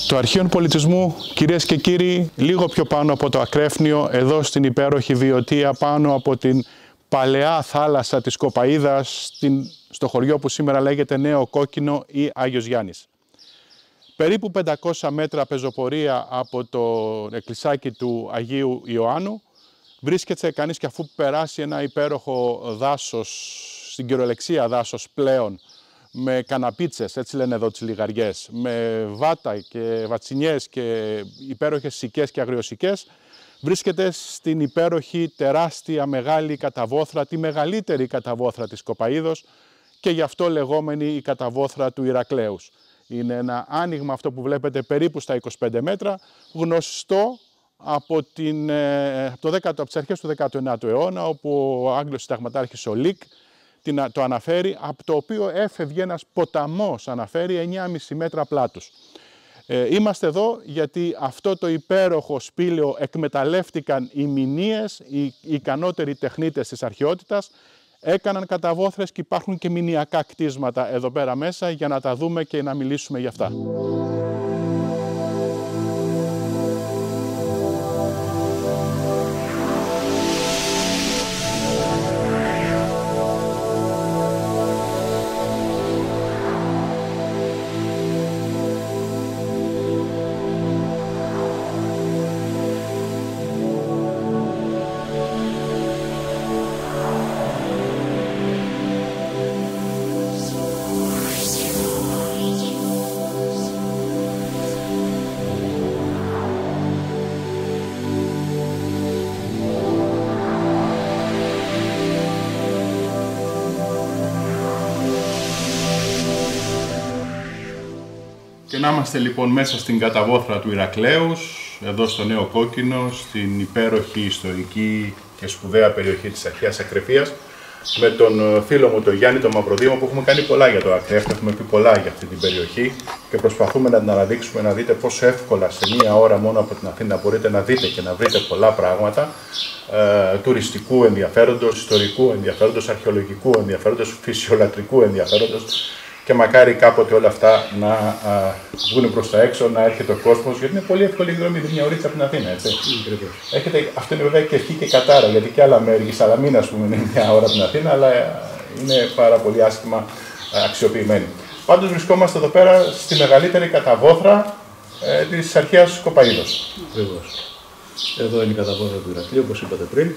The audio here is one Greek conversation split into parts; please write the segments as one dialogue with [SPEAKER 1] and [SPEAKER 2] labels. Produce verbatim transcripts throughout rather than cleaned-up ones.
[SPEAKER 1] Το Αρχείο Πολιτισμού, κυρίες και κύριοι, λίγο πιο πάνω από το Ακρέφνιο, εδώ στην υπέροχη Βιωτία, πάνω από την παλαιά θάλασσα της Κοπαΐδας, στην, στο χωριό που σήμερα λέγεται Νέο Κόκκινο ή Άγιος Γιάννης. Περίπου πεντακόσια μέτρα πεζοπορία από το εκκλησάκι του Αγίου Ιωάννου βρίσκεται κανείς, και αφού περάσει ένα υπέροχο δάσος, στην κυριολεξία δάσος πλέον, με καναπίτσες, έτσι λένε εδώ τις λιγαριές, με βάτα και βατσινιές και υπέροχες σικές και αγριοσικές, βρίσκεται στην υπέροχη, τεράστια, μεγάλη καταβόθρα, τη μεγαλύτερη καταβόθρα της Κοπαΐδος και γι' αυτό λεγόμενη η καταβόθρα του Ηρακλέους. Είναι ένα άνοιγμα αυτό που βλέπετε περίπου στα είκοσι πέντε μέτρα, γνωστό από, την, από, το δέκατο, από τις αρχές του δέκατου ενάτου αιώνα, όπου ο Άγγλος συνταγματάρχης ο Λικ το αναφέρει, από το οποίο έφευγε ένας ποταμός, αναφέρει, εννιά κόμμα πέντε μέτρα πλάτους. Ε, είμαστε εδώ γιατί αυτό το υπέροχο σπήλαιο εκμεταλλεύτηκαν οι μηνύες, οι ικανότεροι τεχνίτες της αρχαιότητας, έκαναν καταβόθρες και υπάρχουν και μηνιακά κτίσματα εδώ πέρα μέσα για να τα δούμε και να μιλήσουμε για αυτά. Και να είμαστε λοιπόν μέσα στην καταβόθρα του Ηρακλέους, εδώ στο Νέο Κόκκινο, στην υπέροχη ιστορική και σπουδαία περιοχή της αρχαίας Ακρεφίας, με τον φίλο μου τον Γιάννη τον Μαυροδήμο, που έχουμε κάνει πολλά για το Ακρέφνιο, έχουμε πει πολλά για αυτή την περιοχή και προσπαθούμε να την αναδείξουμε, να δείτε πόσο εύκολα σε μία ώρα μόνο από την Αθήνα μπορείτε να δείτε και να βρείτε πολλά πράγματα ε, τουριστικού ενδιαφέροντος, ιστορικού ενδιαφέροντος, αρχαιολογικού ενδιαφέροντος, φυσιολατρικού ενδιαφέροντος. Και μακάρι κάποτε όλα αυτά να α, βγουν προς τα έξω, να έρχεται ο κόσμος, γιατί είναι πολύ εύκολη η δρομή, μια ωρίτσα από την Αθήνα, έτσι. Mm, Έχετε, αυτό είναι βέβαια και ευχή και κατάρα, γιατί και άλλα μέρη, η Σαλαμίνα, ας πούμε, είναι μια ώρα από την Αθήνα, αλλά είναι πάρα πολύ άσχημα αξιοποιημένη. Πάντως βρισκόμαστε εδώ πέρα στη μεγαλύτερη καταβόθρα ε, της αρχαίας Κοπαΐδος.
[SPEAKER 2] Ακριβώς. Εδώ είναι η καταβόθρα του Ηρακλείου, όπως είπατε πριν.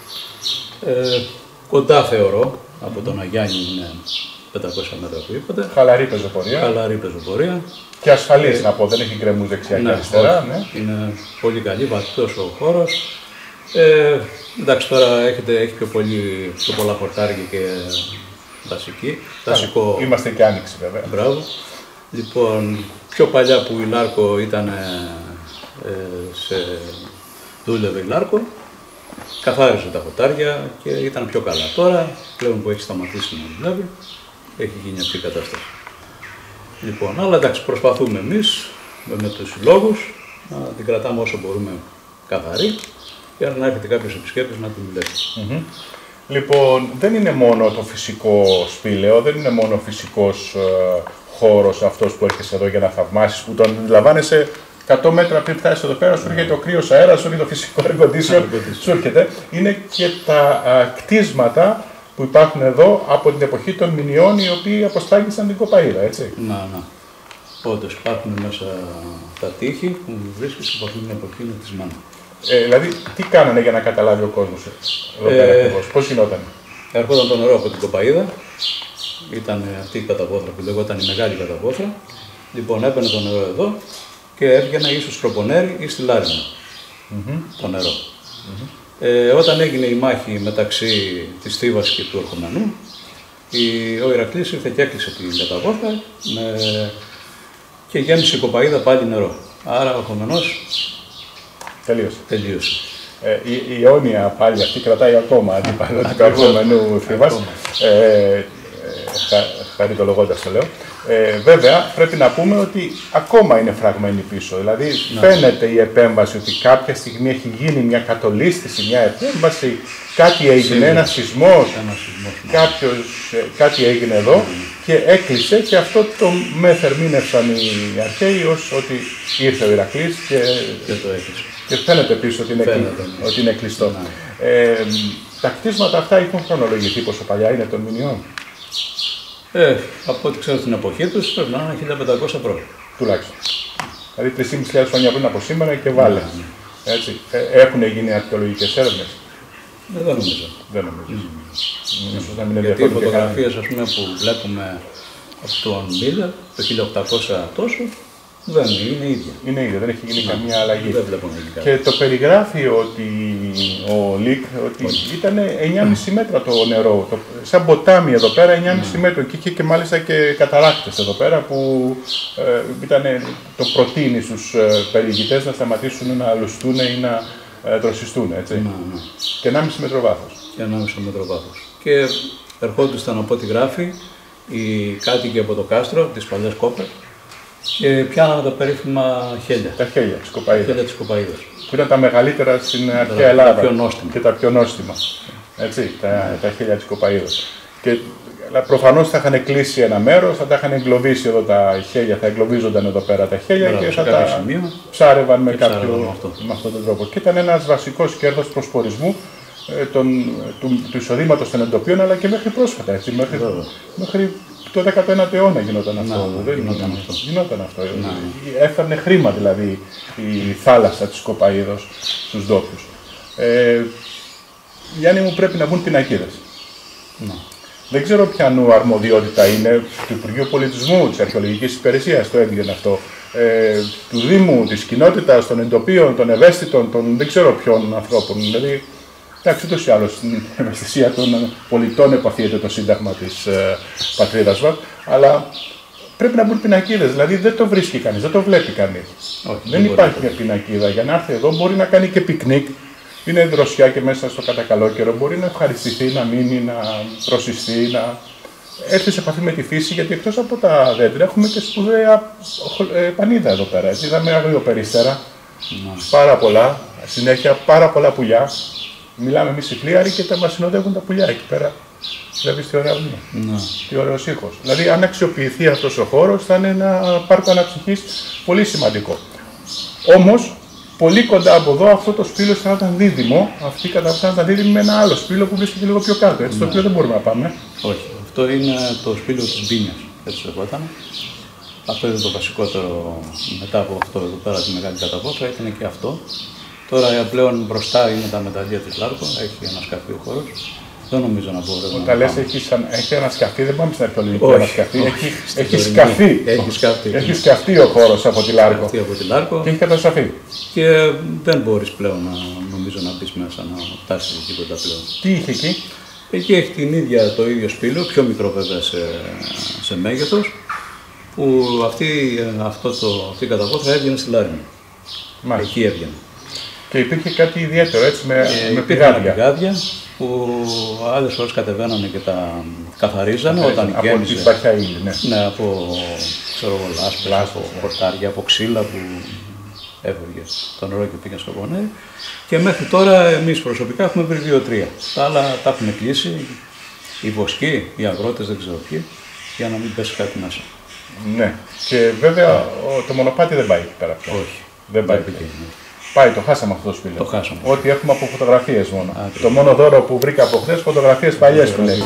[SPEAKER 2] Ε, κοντά θεωρώ, από τον Αγιάννη είναι πεντακόσια μέτρα που είπατε.
[SPEAKER 1] Χαλαρή πεζοπορία.
[SPEAKER 2] Χαλαρή πεζοπορία.
[SPEAKER 1] Και ασφαλής, ε, να πω, δεν έχει γκρεμούς δεξιά και αριστερά. Ναι.
[SPEAKER 2] Είναι πολύ καλή, βαθύτος ο χώρος. Ε, εντάξει, τώρα έχετε, έχει πιο, πολύ, πιο πολλά χορτάρια και δασική. Δασικό...
[SPEAKER 1] Είμαστε και άνοιξη βέβαια.
[SPEAKER 2] Μπράβο. Λοιπόν, πιο παλιά που η Λάρκο ήταν ε, σε... δούλευε η Λάρκο, καθάριζε τα χορτάρια και ήταν πιο καλά. Τώρα, πλέον που έχει σταματήσει να δουλεύει, έχει γίνει αυτή η κατάσταση. Λοιπόν, αλλά εντάξει, προσπαθούμε εμείς με τους συλλόγους να την κρατάμε όσο μπορούμε καθαρή για να έρχεται κάποιος επισκέπτης να την δουλεύει.
[SPEAKER 1] Mm-hmm. Λοιπόν, δεν είναι μόνο το φυσικό σπήλαιο, δεν είναι μόνο ο φυσικός ε, χώρος αυτός που έρχεσαι εδώ για να θαυμάσεις, που τον αντιλαμβάνεσαι εκατό μέτρα πριν φτάσεις εδώ πέρα, σου έρχεται ο κρύος αέρας, σου έρχεται το φυσικό air condition, σου έρχεται. Είναι και τα α, κτίσματα που υπάρχουν εδώ από την εποχή των μηνιών, οι οποίοι αποστάγησαν την Κοπαΐδα, έτσι.
[SPEAKER 2] Να, να. Όντως υπάρχουν μέσα τα τείχη που βρίσκεις από αυτήν την εποχή είναι κτισμένα.
[SPEAKER 1] Ε, δηλαδή, τι κάνανε για να καταλάβει ο κόσμος εδώ πέρα ε, ακριβώς, πώς γινόταν?
[SPEAKER 2] Έρχονταν το νερό από την Κοπαΐδα, ήταν αυτή η καταβόθρα που λεγόταν η μεγάλη καταβόθρα. Λοιπόν, έπαιρνε το νερό εδώ και έβγαινε ή στο Στροπονέρι ή στη Λάρινα mm-hmm. το νερό. Mm-hmm. Ε, όταν έγινε η μάχη μεταξύ της Θήβας και του Ερχομενού, η, ο Ηρακλής ήρθε και έκλεισε την καταβόθρα με, και γέμισε η Κοπαΐδα πάλι νερό. Άρα ο Ερχομενός τελείωσε. τελείωσε.
[SPEAKER 1] Ε, η, η αιώνια πάλι αυτή κρατάει ακόμα αντιπαλότητα του Ερχομενού Θήβας. Ε, ε, χα, χαριτολογώντας το λέω. Ε, βέβαια, πρέπει να πούμε ότι ακόμα είναι φραγμένη πίσω. Δηλαδή, να. φαίνεται η επέμβαση ότι κάποια στιγμή έχει γίνει μια κατολίσθηση, μια επέμβαση, κάτι έγινε, ένα σεισμός,
[SPEAKER 2] ένα σεισμός,
[SPEAKER 1] κάποιος, κάτι έγινε εδώ. Mm. και έκλεισε και αυτό το με θερμίνευσαν οι αρχαίοι ως ότι ήρθε ο Ηρακλής και,
[SPEAKER 2] και, το
[SPEAKER 1] και φαίνεται επίσης ότι είναι, φαίνεται, ναι. ότι είναι κλειστό. Ναι. Ε, τα κτίσματα αυτά έχουν χρονολογηθεί πόσο παλιά είναι των μηνιών.
[SPEAKER 2] Ε, από ό,τι ξέρω στην εποχή τους πρέπει να είναι χίλια πεντακόσια π.Χ.
[SPEAKER 1] Τουλάχιστον. Δηλαδή τρεις χιλιάδες πεντακόσια χρόνια πριν από σήμερα και βάλε. Ναι, ναι. Έτσι. Ε, έχουν γίνει αρχαιολογικές έρευνες.
[SPEAKER 2] Ε, δεν νομίζω.
[SPEAKER 1] Δεν νομίζω.
[SPEAKER 2] Mm. Ίσως να μην γιατί οι φωτογραφίες ας πούμε, που βλέπουμε από τον Μίλλερ το χίλια οκτακόσια τόσο δεν είναι ίδια.
[SPEAKER 1] Είναι ίδια, δεν έχει γίνει ναι. καμία αλλαγή.
[SPEAKER 2] Δεν βλέπω να γίνει κάτι.
[SPEAKER 1] Και το περιγράφει ότι ο Λίκ ότι Όχι. ήταν εννιά κόμμα πέντε μέτρα το νερό. Το, σαν ποτάμι εδώ πέρα εννιά κόμμα πέντε μέτρα. Και είχε και μάλιστα και καταράκτες εδώ πέρα που ε, ήταν το προτείνει στους ε, περιηγητές να σταματήσουν να λουστούν ή να ε, δροσιστούν. Έτσι. Ναι, ναι. Και εννιά κόμμα πέντε μέτρο βάθος.
[SPEAKER 2] Και εννιά κόμμα πέντε μέτρο βάθος. Και ερχόντουσαν από ό,τι γράφει οι κάτοικοι από το κάστρο, τις παλιές κόπες, και πιάναμε τα περίφημα χέλια.
[SPEAKER 1] Τα χέλια της Κοπαΐδας.
[SPEAKER 2] Χέλια της Κοπαΐδας.
[SPEAKER 1] Που ήταν τα μεγαλύτερα στην αρχαία Ελλάδα.
[SPEAKER 2] Τα πιο νόστιμα.
[SPEAKER 1] Και τα πιο νόστιμα. Έτσι, τα, τα χέλια της Κοπαΐδας. Και προφανώς θα είχαν κλείσει ένα μέρος, θα τα είχαν εγκλωβίσει εδώ τα χέλια, θα εγκλωβίζονταν εδώ πέρα τα χέλια Μπράβο, και θα τα σημείο, ψάρευαν με, κάποιο, αυτό. με αυτόν τον τρόπο. Και ήταν ένας βασικός κέρδος προσπορισμού ε, τον, του, του εισοδήματος των εντοπίων, αλλά και μέχρι πρόσφατα. Έτσι, μέχρι, μέχρι το δέκατο ένατο αιώνα γινόταν αυτό. Να, δεν γινόταν αυτό. Γινόταν αυτό. Έφερνε χρήμα δηλαδή η θάλασσα της Κοπαΐδος στους ντόπιους. Ε, Γιάννη μου, πρέπει να βγουν πινακίδες. Να. Δεν ξέρω ποιανού αρμοδιότητα είναι του Υπουργείου Πολιτισμού, της Αρχαιολογικής Υπηρεσίας, το έδινε αυτό. Ε, του Δήμου, της κοινότητας, των εντοπίων, των ευαίσθητων, των δεν ξέρω ποιων ανθρώπων. Δηλαδή, εντάξει, ούτως ή άλλως στην ευαισθησία των πολιτών επαφίεται το Σύνταγμα της ε, πατρίδας μας, αλλά πρέπει να μπουν πινακίδες. Δηλαδή δεν το βρίσκει κανείς, δεν το βλέπει κανείς. Όχι, δεν, δεν υπάρχει μια πινακίδα. Για να έρθει εδώ μπορεί να κάνει και πικνίκ. Είναι δροσιά και μέσα στο κατακαλό καιρό μπορεί να ευχαριστηθεί, να μείνει, να προσιστεί, να έρθει σε επαφή με τη φύση. Γιατί εκτός από τα δέντρα έχουμε και σπουδαία πανίδα εδώ πέρα. Έτσι, είδαμε αγριοπερίστερα, πάρα πολλά, συνέχεια πάρα πολλά πουλιά. Μιλάμε εμείς οι φλίαροι και τα μας συνοδεύουν τα πουλιά εκεί πέρα. Βλέπεις τι ωραία βουλή. Τι ωραίος ήχος. Δηλαδή, αν αξιοποιηθεί αυτός ο χώρος, θα είναι ένα πάρκο αναψυχής πολύ σημαντικό. Όμως, πολύ κοντά από εδώ, αυτό το σπήλαιο θα ήταν δίδυμο. Αυτή κατά ήταν δίδυμη με ένα άλλο σπήλαιο που βρίσκεται λίγο πιο κάτω. Έτσι, ναι. Το οποίο δεν μπορούμε να πάμε.
[SPEAKER 2] Όχι. Αυτό είναι το σπήλαιο της Μπίνιας. Έτσι λεγόταν. Αυτό είναι το βασικότερο μετά από αυτό εδώ πέρα τη μεγάλη καταπόθρα. Ήταν και αυτό. Τώρα πλέον μπροστά είναι τα μεταλλεία της Λάρκο. Έχει ένα σκαφί ο χώρος. Δεν νομίζω να μπορούμε να
[SPEAKER 1] Όταν λες έχει, σαν, έχει ένα σκαφί, δεν πάμε στην αρχαιολογική ένα σκαφί. Έχει, έχει, σκαφί.
[SPEAKER 2] έχει σκαφί.
[SPEAKER 1] Έχει σκαφί ο χώρος από τη Λάρκο.
[SPEAKER 2] Από τη Λάρκο.
[SPEAKER 1] Και έχει καταστραφεί.
[SPEAKER 2] Και δεν μπορείς πλέον να, νομίζω να μπεις μέσα, να φτάσεις τίποτα πλέον.
[SPEAKER 1] Τι είχε εκεί?
[SPEAKER 2] Εκεί έχει την ίδια, το ίδιο σπήλαιο, πιο μικρό βέβαια σε, σε μέγεθος, που αυτή, αυτό το, αυτή η καταπόθρα έβγαινε στη Λάρινο. Εκεί έβγαινε.
[SPEAKER 1] Και υπήρχε κάτι ιδιαίτερο, έτσι, με,
[SPEAKER 2] με πηγάδια. πηγάδια που άλλες φορές κατεβαίνανε και τα καθαρίζανε
[SPEAKER 1] ε,
[SPEAKER 2] όταν
[SPEAKER 1] από
[SPEAKER 2] γέμιζε.
[SPEAKER 1] Από τη σπαρχιά ύλη, ναι.
[SPEAKER 2] Ναι, από, ξέρω, λάσπες, από ναι. χορτάρια, από ξύλα που έφευγε το νερό και πήγε στο πονέρι. Και μέχρι τώρα εμείς προσωπικά έχουμε βρει δύο-τρία. Τα άλλα τα έχουν κλείσει, οι βοσκοί, οι αγρότες, δεν ξέρω ποιοι, για να μην πέσει κάτι μέσα.
[SPEAKER 1] Ναι, και βέβαια το μονοπάτι δεν πάει εκεί πέρα πια.
[SPEAKER 2] Όχι,
[SPEAKER 1] δεν πάει εκεί. Πάει, το χάσαμε αυτό το σπήλαιο.
[SPEAKER 2] Το χάσαμε.
[SPEAKER 1] Ό,τι έχουμε από φωτογραφίες μόνο. Α, το μόνο δώρο που βρήκα από χθες, φωτογραφίες παλιές που λέει.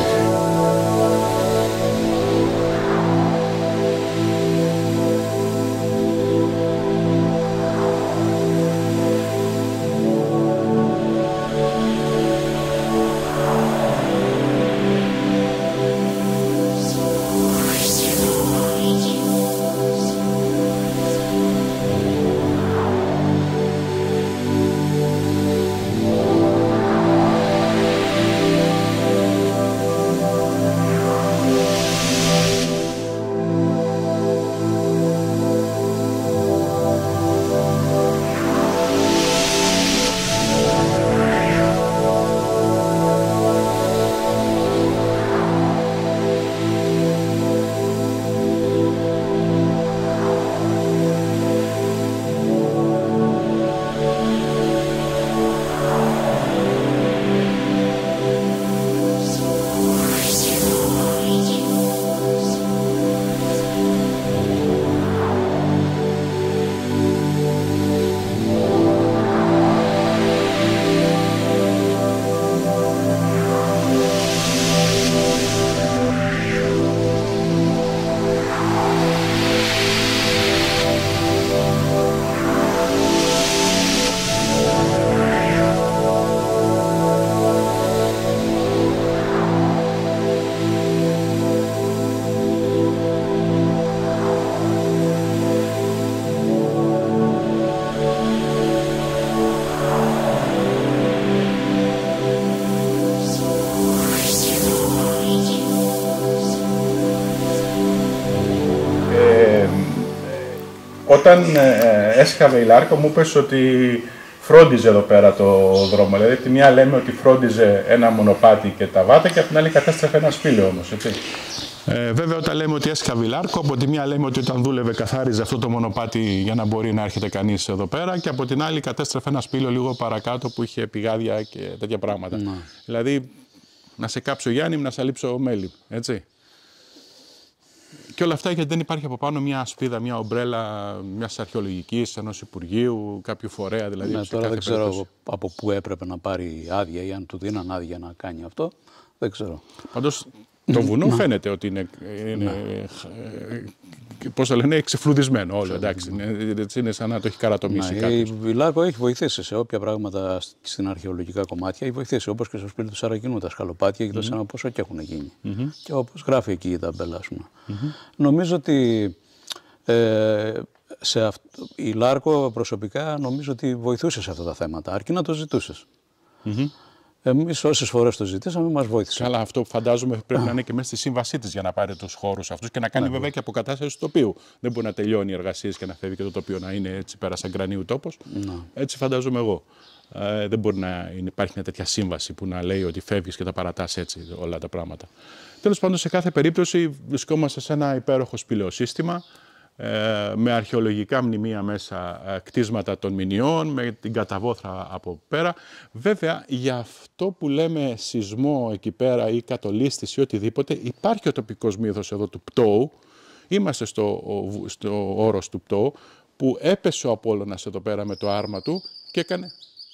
[SPEAKER 1] όταν ε, έσκαβε η Λάρκο μου είπες ότι φρόντιζε εδώ πέρα το δρόμο. Δηλαδή, τη μία λέμε ότι φρόντιζε ένα μονοπάτι και τα βάτα και από την άλλη κατέστρεφε ένα σπήλαιο όμως, έτσι. Ε, βέβαια, όταν λέμε ότι έσκαβε η Λάρκο, από τη μία λέμε ότι όταν δούλευε καθάριζε αυτό το μονοπάτι για να μπορεί να έρχεται κανείς εδώ πέρα και από την άλλη κατέστρεφε ένα σπήλαιο λίγο παρακάτω που είχε πηγάδια και τέτοια πράγματα. Ναι. Δηλαδή, να σε κάψω Γιάννη, να σε λείψω μέλι, έτσι. Και όλα αυτά γιατί δεν υπάρχει από πάνω μια ασπίδα, μια ομπρέλα μιας αρχαιολογικής, ενός υπουργείου, κάποιου φορέα. Δηλαδή,
[SPEAKER 3] ναι, τώρα δεν ξέρω περίπτωση. από πού έπρεπε να πάρει άδεια ή αν του δίναν άδεια να κάνει αυτό. Δεν ξέρω.
[SPEAKER 1] Πάντως το βουνό ναι. φαίνεται ότι είναι, είναι ναι. πώς το λένε, εξεφλουδισμένο όλο. Εντάξει, είναι, είναι σαν να το έχει καρατομήσει ναι, κάποιος.
[SPEAKER 3] Η Λάρκο έχει βοηθήσει σε όποια πράγματα στην αρχαιολογικά κομμάτια. Έχει βοηθήσει όπως και στο σπίτι του Σαρακινού, τα σκαλοπάτια και το mm-hmm. πόσο και έχουν γίνει. Mm-hmm. Και όπως γράφει εκεί η ταμπέλα, ας πούμε. Mm-hmm. Νομίζω ότι ε, σε αυτό, η Λάρκο προσωπικά νομίζω ότι βοηθούσε σε αυτά τα θέματα, αρκεί να το ζητούσες. Mm-hmm. Εμείς όσες φορές το ζητήσαμε, μας βοήθησε.
[SPEAKER 1] Καλά, αυτό φαντάζομαι πρέπει να είναι και μέσα στη σύμβασή της για να πάρει τους χώρους αυτούς και να κάνει ναι, βέβαια και αποκατάσταση του τοπίου. Δεν μπορεί να τελειώνει οι εργασίες και να φεύγει και το τοπίο να είναι έτσι πέρα σαν γκρανίου τόπος. Ναι. Έτσι φαντάζομαι εγώ. Ε, δεν μπορεί να είναι, υπάρχει μια τέτοια σύμβαση που να λέει ότι φεύγεις και τα παρατάς έτσι όλα τα πράγματα. Τέλος πάντων, σε κάθε περίπτωση βρισκόμαστε σε ένα υπέροχο σπηλαιοσύστημα. Ε, με αρχαιολογικά μνημεία μέσα, ε, κτίσματα των μηνιών, με την καταβόθρα από πέρα. Βέβαια, για αυτό που λέμε σεισμό εκεί πέρα ή κατολίσθηση ή οτιδήποτε, υπάρχει ο τοπικός μύθος εδώ του Πτώου. Είμαστε στο, στο όρος του Πτώου, που έπεσε ο Απόλλωνας εδώ πέρα με το άρμα του και έκανε...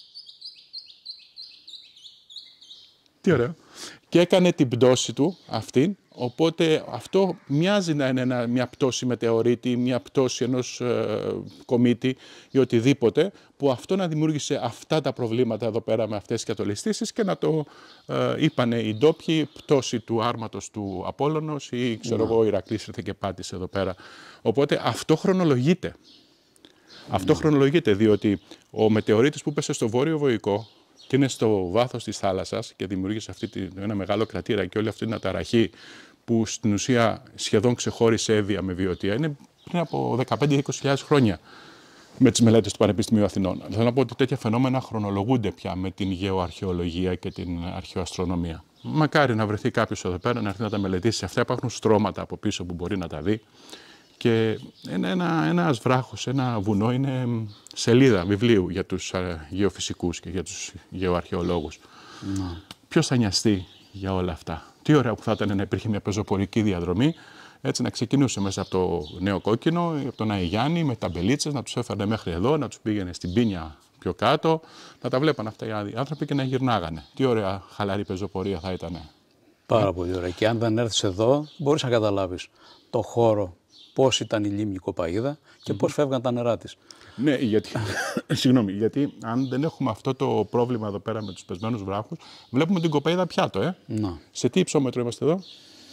[SPEAKER 1] Τι ωραίο. Και έκανε την πτώση του αυτήν, οπότε αυτό μοιάζει να είναι ένα, μια πτώση μετεωρίτη, μια πτώση ενός ε, κομίτη ή οτιδήποτε, που αυτό να δημιούργησε αυτά τα προβλήματα εδώ πέρα με αυτές τις κατολιστήσεις και να το ε, είπανε οι ντόπιοι πτώση του άρματος του Απόλλωνος ή ξέρω εγώ, ο Ηρακλής ήρθε και πάτησε εδώ πέρα. Οπότε αυτό χρονολογείται. Mm. Αυτό χρονολογείται διότι ο μετεωρίτης που πέσε στο Βόρειο Βοϊκό και είναι στο βάθος της θάλασσας και δημιούργησε αυτή τη, ένα μεγάλο κρατήρα και όλη αυτή την αταραχή που στην ουσία σχεδόν ξεχώρισε Εύβοια με Βιωτία, είναι πριν από δεκαπέντε με είκοσι χιλιάδες χρόνια με τις μελέτες του Πανεπιστημίου Αθηνών. Θέλω να πω ότι τέτοια φαινόμενα χρονολογούνται πια με την γεωαρχαιολογία και την αρχαιοαστρονομία. Μακάρι να βρεθεί κάποιος εδώ πέρα να έρθει να τα μελετήσει. Αυτά υπάρχουν στρώματα από πίσω που μπορεί να τα δει. Και ένα, ένα, ένας βράχος, ένα βουνό είναι σελίδα βιβλίου για τους α, γεωφυσικούς και για τους γεωαρχαιολόγους. Mm. Ποιος θα νοιαστεί για όλα αυτά. Τι ωραία που θα ήταν να υπήρχε μια πεζοπορική διαδρομή, έτσι να ξεκινούσε μέσα από το Νέο Κόκκινο, από τον Άη Γιάννη, με ταμπελίτσες, να τους έφερνε μέχρι εδώ, να τους πήγαινε στην Πίνια πιο κάτω, να τα βλέπαν αυτά οι άνθρωποι και να γυρνάγανε. Τι ωραία χαλαρή πεζοπορία θα ήταν.
[SPEAKER 3] Πάρα πολύ ωραία. Και αν δεν έρθεις εδώ, μπορείς να καταλάβεις το χώρο. Πώς ήταν η λίμνη Κοπαΐδα και mm-hmm. πώς φεύγαν τα νερά της.
[SPEAKER 1] Ναι, γιατί, συγγνώμη, γιατί αν δεν έχουμε αυτό το πρόβλημα εδώ πέρα με τους πεσμένους βράχους, βλέπουμε την Κοπαΐδα πιάτο, ε. Να. Σε τι υψόμετρο είμαστε εδώ?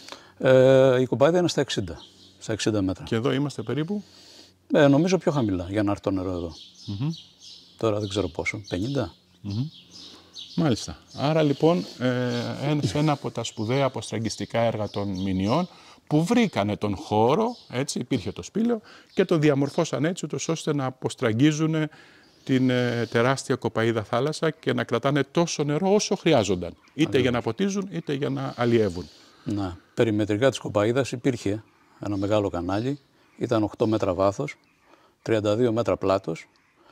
[SPEAKER 3] Ε, η Κοπαΐδα είναι στα εξήντα, στα εξήντα μέτρα.
[SPEAKER 1] Και εδώ είμαστε περίπου?
[SPEAKER 3] Ε, νομίζω πιο χαμηλά για να έρθει το νερό εδώ. Mm-hmm. Τώρα δεν ξέρω πόσο, πενήντα.
[SPEAKER 1] Mm-hmm. Μάλιστα. Άρα λοιπόν, ε, ένα από τα σπουδαία αποστραγγιστικά έργα των μηνιών, που βρήκανε τον χώρο, έτσι, υπήρχε το σπήλαιο και το διαμορφώσαν έτσι, ούτως ώστε να αποστραγγίζουν την ε, τεράστια Κοπαΐδα θάλασσα και να κρατάνε τόσο νερό όσο χρειάζονταν. Είτε Ακριβώς. για να ποτίζουν, είτε για να αλλιεύουν.
[SPEAKER 3] Να, περιμετρικά της Κοπαΐδας υπήρχε ένα μεγάλο κανάλι, ήταν οκτώ μέτρα βάθος, τριάντα δύο μέτρα πλάτος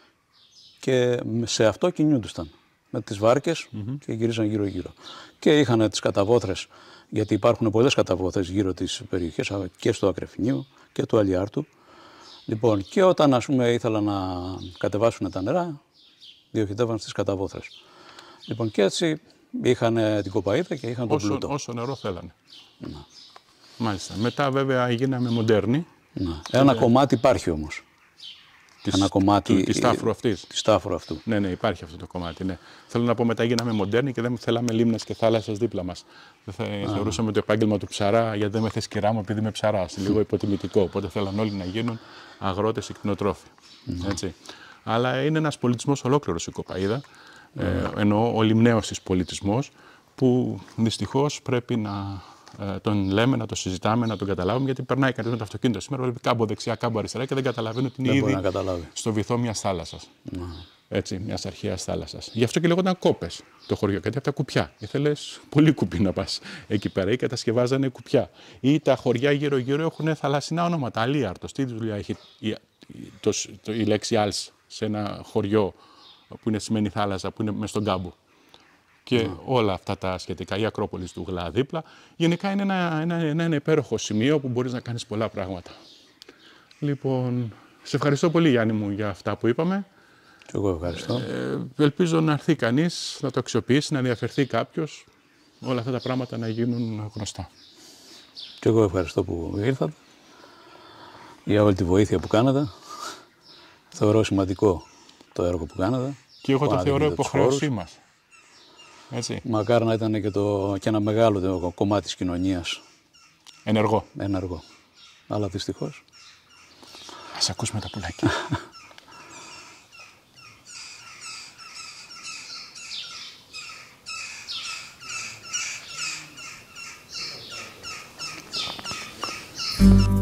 [SPEAKER 3] και σε αυτό κινούντουσαν με τις βάρκες mm-hmm. και γυρίζαν γύρω-γύρω. Και είχαν τις καταβόθρες, γιατί υπάρχουν πολλές καταβόθρες γύρω τις περιοχές και στο Ακρεφνείο και του Αλιάρτου. Λοιπόν, και όταν ας πούμε ήθελαν να κατεβάσουν τα νερά, διοχετεύαν στις καταβόθρες. Λοιπόν, και έτσι είχαν την Κοπαΐδα και είχαν τον
[SPEAKER 1] όσο,
[SPEAKER 3] πλούτο.
[SPEAKER 1] Όσο νερό θέλανε. Να. Μάλιστα. Μετά βέβαια γίναμε μοντέρνοι.
[SPEAKER 3] Να. Ένα και... κομμάτι υπάρχει όμως.
[SPEAKER 1] Της,
[SPEAKER 3] ένα κομμάτι
[SPEAKER 1] του, της τάφρου αυτής.
[SPEAKER 3] Της τάφρου αυτού.
[SPEAKER 1] Ναι, ναι, υπάρχει αυτό το κομμάτι. Ναι. Θέλω να πω, μετά γίναμε μοντέρνοι και δεν θέλαμε λίμνες και θάλασσες δίπλα μας. Θα, θεωρούσαμε το επάγγελμα του ψαρά, γιατί δεν με θες κυρά μου επειδή είμαι ψαράς. Λίγο υποτιμητικό. Οπότε θέλαν όλοι να γίνουν αγρότες ή κτηνοτρόφοι. Mm. Έτσι. Αλλά είναι ένας πολιτισμός ολόκληρος η Κοπαΐδα. Mm. Ε, εννοώ ο λιμναίος της πολιτισμός, που δυστυχώς πρέπει να ε, τον λέμε, να το συζητάμε, να τον καταλάβουμε, γιατί περνάει κανείς με το αυτοκίνητο σήμερα, βλέπει κάμπο δεξιά, κάμπο αριστερά και δεν καταλαβαίνει ότι είναι ήδη στο βυθό μιας θάλασσας. Ναι. Έτσι, μιας αρχαίας θάλασσας. Γι' αυτό και λέγονταν Κόπες το χωριό, γιατί από τα κουπιά. Ήθελες πολύ κουπί να πας εκεί πέρα ή κατασκευάζανε κουπιά. Ή τα χωριά γύρω-γύρω έχουν θαλασσινά ονόματα. Αλίαρτος, τι δουλειά έχει η, το, το, η λέξη Άλς σε ένα χωριό που είναι σημαίνει θάλασσα, που είναι μες στον κάμπο. Και mm. όλα αυτά τα σχετικά, η Ακρόπολης του Γλά δίπλα. Γενικά είναι ένα, ένα, ένα, ένα υπέροχο σημείο που μπορείς να κάνεις πολλά πράγματα. Λοιπόν, σε ευχαριστώ πολύ, Γιάννη μου, για αυτά που είπαμε.
[SPEAKER 3] Και εγώ ευχαριστώ.
[SPEAKER 1] Ε, ελπίζω να έρθει κανείς, να το αξιοποιήσει, να ενδιαφερθεί κάποιος, όλα αυτά τα πράγματα να γίνουν γνωστά.
[SPEAKER 3] Και εγώ ευχαριστώ που ήρθατε, για όλη τη βοήθεια που κάνατε. Θεωρώ σημαντικό το έργο που κάνατε.
[SPEAKER 1] Και εγώ το θεωρώ υποχρέωσή μας. Έτσι.
[SPEAKER 3] Μακάρι να ήταν και, το, και ένα μεγάλο το κομμάτι της κοινωνίας.
[SPEAKER 1] Ενεργό.
[SPEAKER 3] Ενεργό. Αλλά δυστυχώς.
[SPEAKER 1] Ας ακούσουμε τα πουλάκια. Mm-hmm.